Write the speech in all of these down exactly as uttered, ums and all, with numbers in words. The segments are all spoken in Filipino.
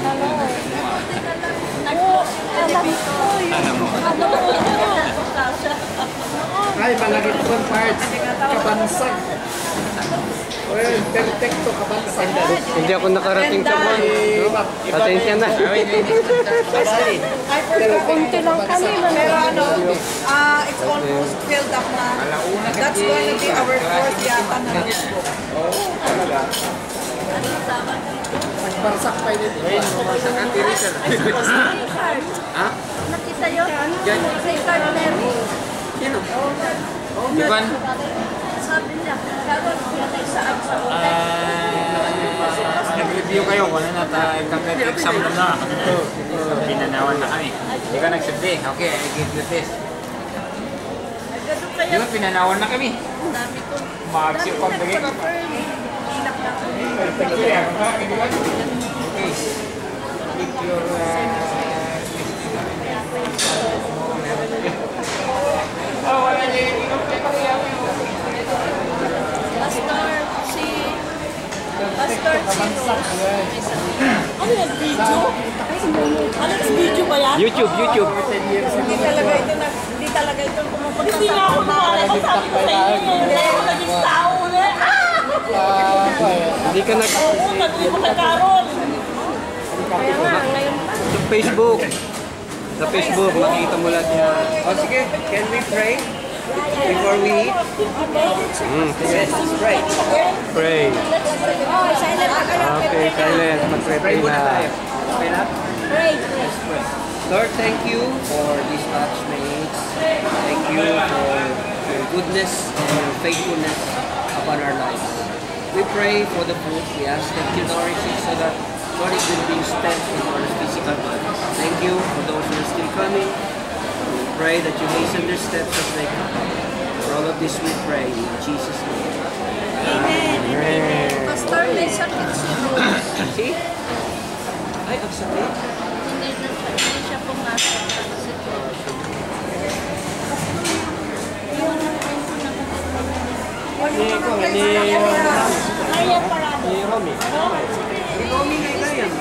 Ano? Oo, alam ko yun. Ano? Ay, malagit ko ang parts. Kabansag. Well, perfecto kabansag. Hindi ako nakarating sa buwan. No? Pasensya na. Ay, pero konti lang kami. Pero ano, uh, it's almost filled up na. That's going to be our fourth yata na lunch book. Oo, talaga. Nagbarsak pa yun. Ayun, bumarsak ang tirisan. Ha? Nakita yun? Kay Carnero. Sino? Ivan? Sabi niya, Carol, pinatay saan sa hotel. Ah, nag-review kayo kung ano na tayo exam na na. Pinanawan na kami. Hindi ka nagsabi. Okay, I give you this. Ganun kaya. Di ba pinanawan na kami? Dami ko. Mag-aksip Dami pang bagay. nagpa-confirm. Hilak na ako. Okay. Keep your... Oh, wala niya yung Pastor, si... Pastor, si ano yan, video? Ano yung video ba yan? YouTube, YouTube. Hindi talaga ito na, hindi talaga ito pumupunta Hindi sa nga ako mawala. Sabi ko sa inyo, hindi ako naging tao ulit. Hindi ka nag... Oo, nagli ko kay Carol. Kaya nga, ngayon pa. Sa Facebook. Sa Facebook, makikita mo lahat niya. Oh, sige. Can we pray? Before we eat? Mm. Yes, pray. Pray. Oh, silent na kayo. Okay, silent. Mag-pray Pray muna na. tayo. Okay na? Pray. Let's pray. Lord, thank you for these batchmates. Thank you for your goodness and your faithfulness upon our lives. We pray for the food. We ask that you nourish it so that, Lord, it will be spent in our physical bodies. Thank you for those who are still coming. We pray that you hasten their steps as they come. For all of this we pray in Jesus' name. Amen. Amen. Pastor, may sakit si Rose. See? Ay, ang sakit. Hindi na hindi siya pumasok. Si Rose. Kaya parado. Ni Romy. Ni Romy na ito yan.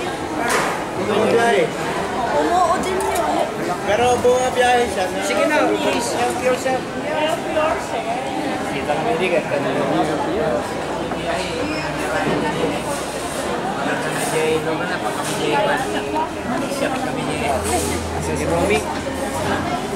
Umuo din yun. Pero bumabiyahe siya na... Sige na, please help yourself. Help yourself. Kita kami digat ka na. Jay, no ba na pa kami Jay? Siya kami Jay. Si Romy.